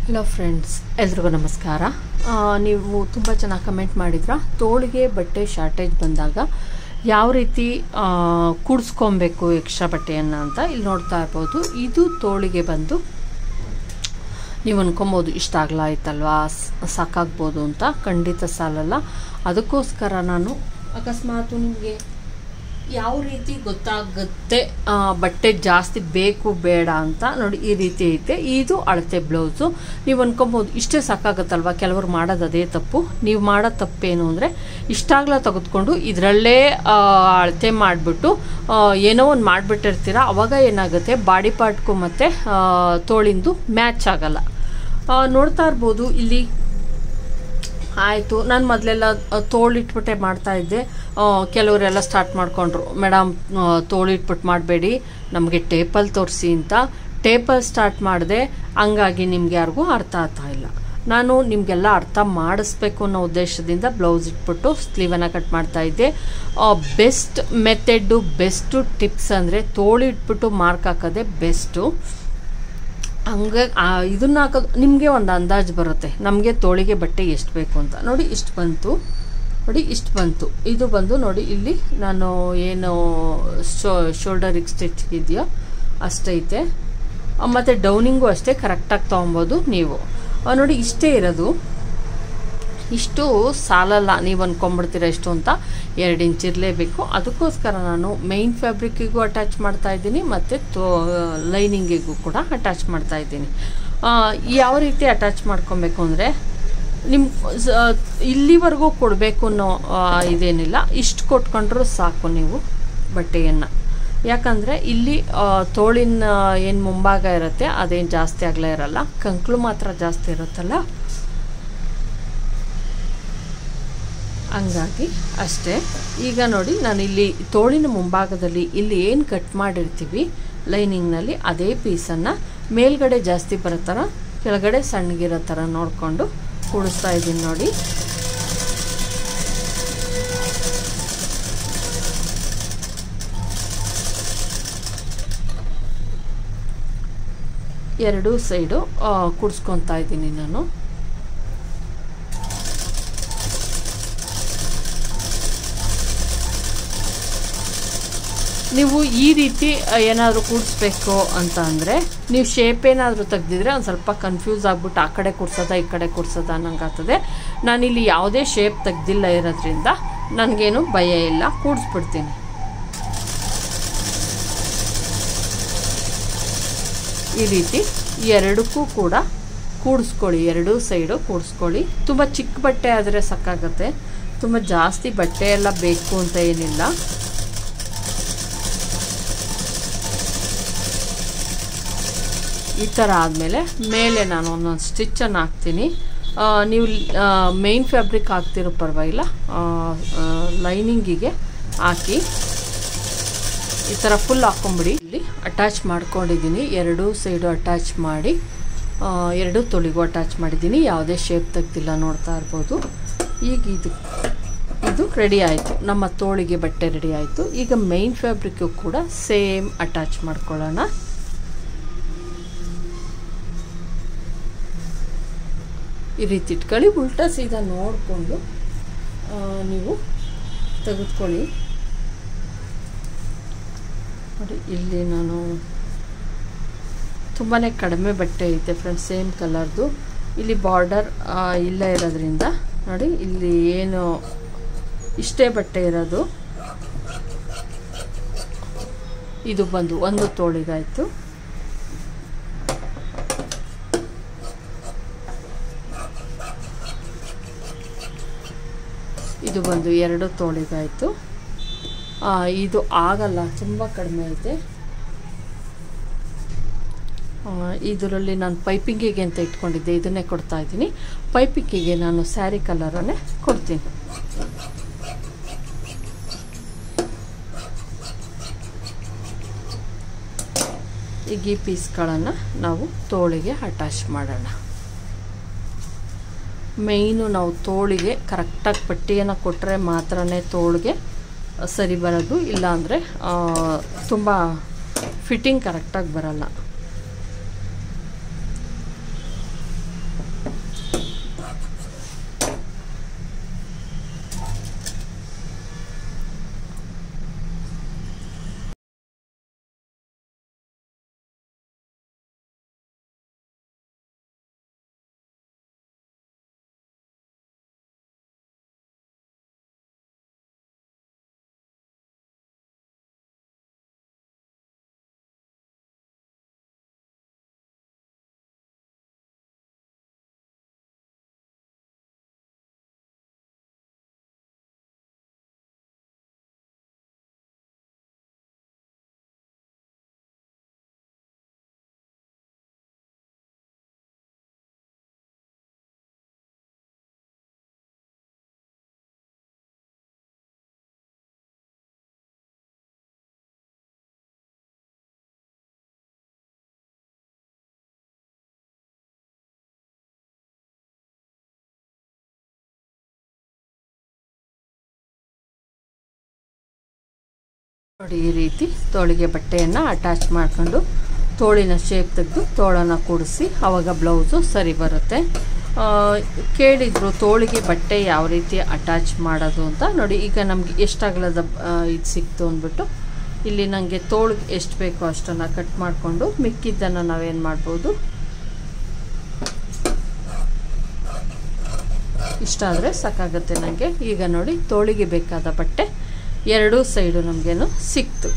Hello friends, ಎಲ್ರಿಗೂ ನಮಸ್ಕಾರ. ನೀವು ತುಂಬ ಚೆನ್ನಾಗಿ ಕಮೆಂಟ್ ಮಾಡಿದ್ರ ತೋಳಿಗೆ ಬಟ್ಟೆ ಶಾರ್ಟೇಜ್ ಬಂದಾಗ ಯಾವ ರೀತಿ ಕೂಡಿಸ್ಕೊಬೇಕು ಎಕ್ಸ್ಟ್ರಾ ಬಟ್ಟೆಯನ್ನು ಅಂತ. ಇಲ್ಲಿ ನೋಡ್ತಾ ಇರ್ಬೋದು, ಇದು ತೋಳಿಗೆ ಬಂದು ನೀವು ಅನ್ಕೊಬೋದು ಇಷ್ಟ ಆಗಲ್ಲ ಆಯ್ತಲ್ವಾ, ಸಾಕಾಗ್ಬೋದು ಅಂತ. ಖಂಡಿತ ಸಾಲಲ್ಲ. ಅದಕ್ಕೋಸ್ಕರ ನಾನು ಅಕಸ್ಮಾತ್ ನಿಮಗೆ ಯಾವ ರೀತಿ ಗೊತ್ತಾಗುತ್ತೆ ಬಟ್ಟೆ ಜಾಸ್ತಿ ಬೇಕು ಬೇಡ ಅಂತ ನೋಡಿ, ಈ ರೀತಿ ಐತೆ. ಇದು ಅಳತೆ ಬ್ಲೌಸು. ನೀವು ಅನ್ಕೊಬೋದು ಇಷ್ಟೇ ಸಾಕಾಗುತ್ತಲ್ವ, ಕೆಲವರು ಮಾಡೋದು ಅದೇ ತಪ್ಪು. ನೀವು ಮಾಡೋ ತಪ್ಪೇನು ಅಂದರೆ ಇಷ್ಟಾಗಲ ತೆಗೆದುಕೊಂಡು ಇದರಲ್ಲೇ ಅಳತೆ ಮಾಡಿಬಿಟ್ಟು ಏನೋ ಒಂದು ಮಾಡಿಬಿಟ್ಟಿರ್ತೀರ. ಅವಾಗ ಏನಾಗುತ್ತೆ, ಬಾಡಿ ಪಾರ್ಟ್ಗೂ ಮತ್ತು ತೋಳಿಂದು ಮ್ಯಾಚ್ ಆಗಲ್ಲ. ನೋಡ್ತಾ ಇರ್ಬೋದು ಇಲ್ಲಿ. ಆಯಿತು, ನಾನು ಮೊದಲೆಲ್ಲ ತೋಳಿಟ್ಬಿಟ್ಟೆ ಮಾಡ್ತಾಯಿದ್ದೆ. ಕೆಲವರೆಲ್ಲ ಸ್ಟಾರ್ಟ್ ಮಾಡಿಕೊಂಡ್ರು, ಮೇಡಮ್ ತೋಳಿಟ್ಬಿಟ್ಟು ಮಾಡಬೇಡಿ, ನಮಗೆ ಟೇಪಲ್ಲಿ ತೋರಿಸಿ ಅಂತ. ಟೇಪಲ್ಲಿ ಸ್ಟಾರ್ಟ್ ಮಾಡಿದೆ, ಹಂಗಾಗಿ ನಿಮ್ಗೆ ಯಾರಿಗೂ ಅರ್ಥ ಆಗ್ತಾ ಇಲ್ಲ. ನಾನು ನಿಮಗೆಲ್ಲ ಅರ್ಥ ಮಾಡಿಸ್ಬೇಕು ಅನ್ನೋ ಉದ್ದೇಶದಿಂದ ಬ್ಲೌಸ್ ಇಟ್ಬಿಟ್ಟು ಸ್ಲೀವನ್ನು ಕಟ್ ಮಾಡ್ತಾಯಿದ್ದೆ. ಬೆಸ್ಟ್ ಮೆಥೆಡ್ಡು, ಬೆಸ್ಟು ಟಿಪ್ಸ್ ಅಂದರೆ ತೋಳಿ ಇಟ್ಬಿಟ್ಟು ಮಾರ್ಕ್ ಹಾಕೋದೇ ಬೆಸ್ಟು. ಹಂಗೆ ಇದನ್ನ ಹಾಕೋದು ನಿಮಗೆ ಒಂದು ಅಂದಾಜು ಬರುತ್ತೆ, ನಮಗೆ ತೋಳಿಗೆ ಬಟ್ಟೆ ಎಷ್ಟು ಬೇಕು ಅಂತ. ನೋಡಿ ಇಷ್ಟು ಬಂತು, ನೋಡಿ ಇಷ್ಟು ಬಂತು. ಇದು ಬಂದು ನೋಡಿ ಇಲ್ಲಿ ನಾನು ಏನು ಶೋಲ್ಡರಿಗೆ ಸ್ಟಿಚ್ ಇದೆಯೋ ಅಷ್ಟೈತೆ. ಮತ್ತು ಡೌನಿಂಗು ಅಷ್ಟೇ ಕರೆಕ್ಟಾಗಿ ತೊಗೊಬೋದು ನೀವು. ನೋಡಿ ಇಷ್ಟೇ ಇರೋದು, ಇಷ್ಟು ಸಾಲಲ್ಲ. ನೀವು ಅಂದ್ಕೊಂಬಿಡ್ತೀರ ಎಷ್ಟು ಅಂತ. 2 ಇಂಚ್ ಇರಲೇಬೇಕು. ಅದಕ್ಕೋಸ್ಕರ ನಾನು ಮೈನ್ ಫ್ಯಾಬ್ರಿಕ್ಕಿಗೂ ಅಟ್ಯಾಚ್ ಮಾಡ್ತಾಯಿದ್ದೀನಿ ಮತ್ತು ಲೈನಿಂಗಿಗೂ ಕೂಡ ಅಟ್ಯಾಚ್ ಮಾಡ್ತಾಯಿದ್ದೀನಿ. ಯಾವ ರೀತಿ ಅಟ್ಯಾಚ್ ಮಾಡ್ಕೊಬೇಕು ಅಂದರೆ, ನಿಮ್ಮ ಇಲ್ಲಿವರೆಗೂ ಕೊಡಬೇಕು ಅನ್ನೋ ಇದೇನಿಲ್ಲ. ಇಷ್ಟು ಕೊಟ್ಕೊಂಡ್ರೂ ಸಾಕು ನೀವು ಬಟ್ಟೆಯನ್ನು. ಯಾಕಂದರೆ ಇಲ್ಲಿ ತೋಳಿನ ಏನು ಮುಂಭಾಗ ಇರುತ್ತೆ ಅದೇನು ಜಾಸ್ತಿ ಆಗಲೇ ಇರಲ್ಲ, ಕಂಕ್ಳು ಮಾತ್ರ ಜಾಸ್ತಿ ಇರುತ್ತಲ್ಲ, ಹಂಗಾಗಿ ಅಷ್ಟೇ. ಈಗ ನೋಡಿ, ನಾನು ಇಲ್ಲಿ ತೋಳಿನ ಮುಂಭಾಗದಲ್ಲಿ ಇಲ್ಲಿ ಏನು ಕಟ್ ಮಾಡಿರ್ತೀವಿ ಲೈನಿಂಗ್ನಲ್ಲಿ, ಅದೇ ಪೀಸನ್ನು ಮೇಲ್ಗಡೆ ಜಾಸ್ತಿ ಬರೋ ಥರ ಕೆಳಗಡೆ ಸಣ್ಣಗಿರೋ ಥರ ನೋಡಿಕೊಂಡು ಕೂಡಿಸ್ತಾ ಇದ್ದೀನಿ. ನೋಡಿ ಎರಡೂ ಸೈಡು ಕೂಡಿಸ್ಕೊತಾ ಇದ್ದೀನಿ ನಾನು. ನೀವು ಈ ರೀತಿ ಏನಾದರೂ ಕೂಡಿಸ್ಬೇಕು ಅಂತ ಅಂದರೆ, ನೀವು ಶೇಪ್ ಏನಾದರೂ ತೆಗೆದಿದ್ರೆ ಒಂದು ಸ್ವಲ್ಪ ಕನ್ಫ್ಯೂಸ್ ಆಗಿಬಿಟ್ಟು ಆ ಕಡೆ ಕೂಡ್ಸೋದ ಈ ಕಡೆ ಕೂಡ್ಸೋದ ಅನ್ನಂಗಾಗ್ತದೆ. ನಾನಿಲ್ಲಿ ಯಾವುದೇ ಶೇಪ್ ತೆಗೆದಿಲ್ಲ ಇರೋದ್ರಿಂದ ನನಗೇನು ಭಯ ಇಲ್ಲ, ಕೂಡಿಸ್ಬಿಡ್ತೀನಿ. ಈ ರೀತಿ ಎರಡಕ್ಕೂ ಕೂಡ ಕೂಡಿಸ್ಕೊಳ್ಳಿ, ಎರಡೂ ಸೈಡು ಕೂಡಿಸ್ಕೊಳ್ಳಿ. ತುಂಬ ಚಿಕ್ಕ ಬಟ್ಟೆ ಆದರೆ ಸಾಕಾಗುತ್ತೆ, ತುಂಬ ಜಾಸ್ತಿ ಬಟ್ಟೆ ಎಲ್ಲ ಬೇಕು ಅಂತ ಏನಿಲ್ಲ. ಈ ಥರ ಆದಮೇಲೆ ಮೇಲೆ ನಾನು ಒಂದೊಂದು ಸ್ಟಿಚ್ಚನ್ನು ಹಾಕ್ತೀನಿ. ನೀವು ಮೇನ್ ಫ್ಯಾಬ್ರಿಕ್ ಹಾಕ್ತಿರೋ ಪರವಾಗಿಲ್ಲ, ಲೈನಿಂಗಿಗೆ ಹಾಕಿ ಈ ಥರ ಫುಲ್ ಹಾಕ್ಕೊಂಬಿಡಿ. ಇಲ್ಲಿ ಅಟ್ಯಾಚ್ ಮಾಡ್ಕೊಂಡಿದ್ದೀನಿ, ಎರಡೂ ಸೈಡು ಅಟ್ಯಾಚ್ ಮಾಡಿ, ಎರಡೂ ತೊಳಿಗೂ ಅಟ್ಯಾಚ್ ಮಾಡಿದ್ದೀನಿ. ಯಾವುದೇ ಶೇಪ್ ತೆಗ್ದಿಲ್ಲ, ನೋಡ್ತಾ ಇರ್ಬೋದು. ಈಗ ಇದು ರೆಡಿ ಆಯಿತು, ನಮ್ಮ ತೋಳಿಗೆ ಬಟ್ಟೆ ರೆಡಿ ಆಯಿತು. ಈಗ ಮೇನ್ ಫ್ಯಾಬ್ರಿಕ್ಕು ಕೂಡ ಸೇಮ್ ಅಟ್ಯಾಚ್ ಮಾಡ್ಕೊಳ್ಳೋಣ. ಈ ರೀತಿ ಇಟ್ಕೊಳ್ಳಿ, ಉಲ್ಟಾ ಸೀದಾ ನೋಡಿಕೊಂಡು ನೀವು ತೆಗೆದುಕೊಳ್ಳಿ. ನೋಡಿ ಇಲ್ಲಿ ನಾನು ತುಂಬಾ ಕಡಿಮೆ ಬಟ್ಟೆ ಐತೆ ಫ್ರೆಂಡ್ಸ್, ಸೇಮ್ ಕಲರ್ದು. ಇಲ್ಲಿ ಬಾರ್ಡರ್ ಇಲ್ಲ ಇರೋದ್ರಿಂದ ನೋಡಿ, ಇಲ್ಲಿ ಏನು ಇಷ್ಟೇ ಬಟ್ಟೆ ಇರೋದು. ಇದು ಬಂದು ಒಂದು ತೋಳಿಗಾಯಿತು. ಇದು ಬಂದು 2 ತೋಳಿಗಾಯಿತು. ಇದು ಆಗಲ್ಲ, ತುಂಬ ಕಡಿಮೆ ಐತೆ. ಇದರಲ್ಲಿ ನಾನು ಪೈಪಿಂಗಿಗೆ ಅಂತ ಇಟ್ಕೊಂಡಿದ್ದೆ, ಇದನ್ನೇ ಕೊಡ್ತಾ ಇದ್ದೀನಿ. ಪೈಪಿಂಗಿಗೆ ನಾನು ಸ್ಯಾರಿ ಕಲರನ್ನೇ ಕೊಡ್ತೀನಿ. ಈಗ ಈ ಪೀಸ್ಗಳನ್ನು ನಾವು ತೋಳಿಗೆ ಅಟ್ಯಾಚ್ ಮಾಡೋಣ. ಮೇಯ್ನು ನಾವು ತೋಳಿಗೆ ಕರೆಕ್ಟಾಗಿ ಪಟ್ಟಿಯನ್ನು ಕೊಟ್ಟರೆ ಮಾತ್ರನೇ ತೋಳಿಗೆ ಸರಿ ಬರೋದು, ಇಲ್ಲಾಂದರೆ ತುಂಬ ಫಿಟ್ಟಿಂಗ್ ಕರೆಕ್ಟಾಗಿ ಬರಲ್ಲ. ನೋಡಿ ಈ ರೀತಿ ತೋಳಿಗೆ ಬಟ್ಟೆಯನ್ನು ಅಟ್ಯಾಚ್ ಮಾಡ್ಕೊಂಡು ತೋಳಿನ ಶೇಪ್ ತೆಗೆದು ತೋಳನ್ನು ಕೂಡಿಸಿ ಆವಾಗ ಬ್ಲೌಸು ಸರಿ ಬರುತ್ತೆ. ಕೇಳಿದರು ತೋಳಿಗೆ ಬಟ್ಟೆ ಯಾವ ರೀತಿ ಅಟ್ಯಾಚ್ ಮಾಡೋದು ಅಂತ. ನೋಡಿ ಈಗ ನಮಗೆ ಎಷ್ಟಾಗಲದ ಇದು ಸಿಕ್ತು ಅಂದ್ಬಿಟ್ಟು ಇಲ್ಲಿ ನನಗೆ ತೋಳಿಗೆ ಎಷ್ಟು ಬೇಕೋ ಅಷ್ಟನ್ನು ಕಟ್ ಮಾಡಿಕೊಂಡು ಮಿಕ್ಕಿದ್ದನ್ನು ನಾವೇನು ಮಾಡ್ಬೋದು, ಇಷ್ಟ ಆದರೆ ಸಾಕಾಗುತ್ತೆ ನನಗೆ. ಈಗ ನೋಡಿ ತೋಳಿಗೆ ಬೇಕಾದ ಬಟ್ಟೆ ಎರಡೂ ಸೈಡು ನಮಗೇನು ಸಿಕ್ತು.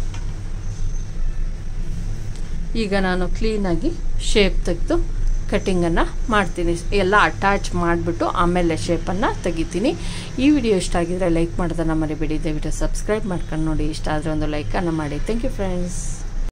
ಈಗ ನಾನು ಕ್ಲೀನಾಗಿ ಶೇಪ್ ತೆಗೆದು ಕಟ್ಟಿಂಗನ್ನು ಮಾಡ್ತೀನಿ. ಎಲ್ಲ ಅಟ್ಯಾಚ್ ಮಾಡಿಬಿಟ್ಟು ಆಮೇಲೆ ಶೇಪನ್ನು ತೆಗಿತೀನಿ. ಈ ವಿಡಿಯೋ ಇಷ್ಟ ಆಗಿದರೆ ಲೈಕ್ ಮಾಡೋದನ್ನು ಮರಿಬೇಡಿ. ದಯವಿಟ್ಟು ಸಬ್ಸ್ಕ್ರೈಬ್ ಮಾಡ್ಕೊಂಡು ನೋಡಿ. ಇಷ್ಟ ಆದರೆ ಒಂದು ಲೈಕನ್ನು ಮಾಡಿ. Thank you friends.